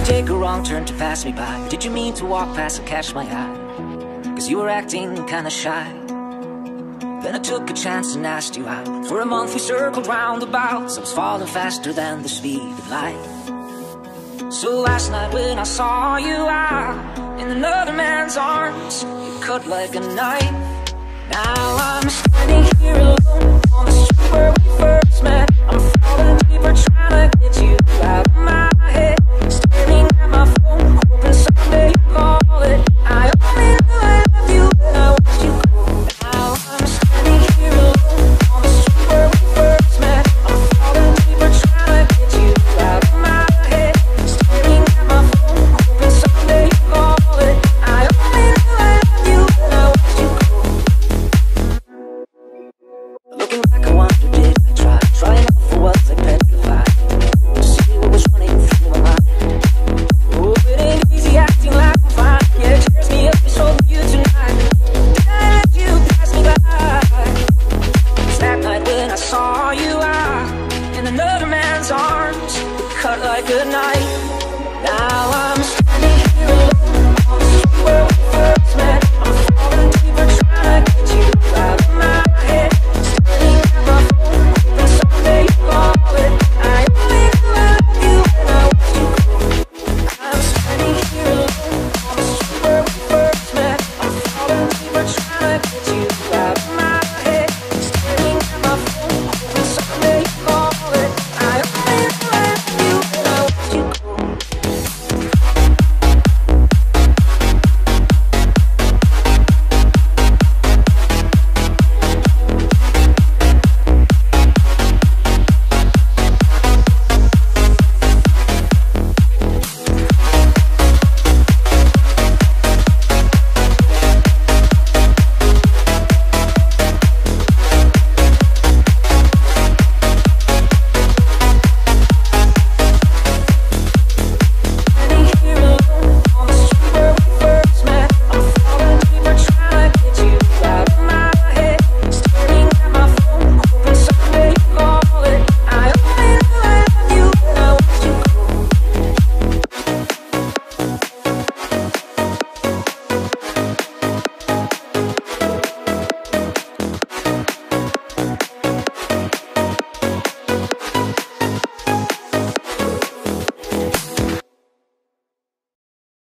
take a wrong turn to pass me by? Or did you mean to walk past and catch my eye? Cause you were acting kinda shy. Then I took a chance and asked you out. For a month we circled roundabouts. I was falling faster than the speed of light. So last night when I saw you out in another man's arms, you cut like a knife. Now I'm standing here alone.